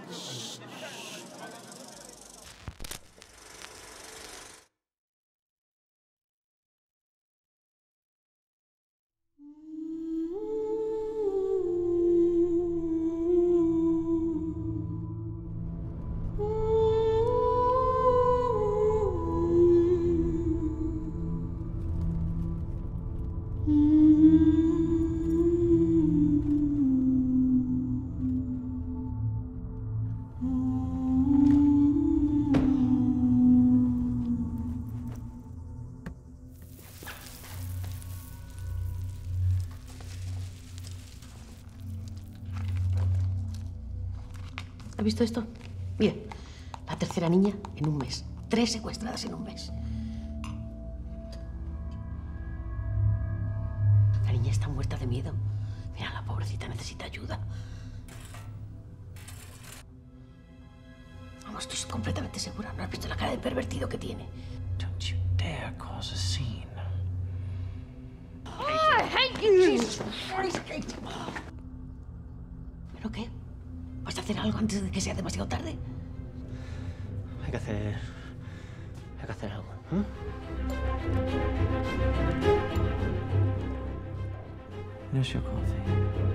¿Has visto esto? Mira, la tercera niña en un mes. 3 secuestradas en un mes. La niña está muerta de miedo. Mira, la pobrecita necesita ayuda. Vamos, estoy completamente segura. ¿No has visto la cara de pervertido que tiene? Don't you dare cause a scene. Oh, I hate you, Jesus Christ. ¿Pero qué? ¿Vas a hacer algo antes de que sea demasiado tarde? Hay que hacer algo. Here's your coffee.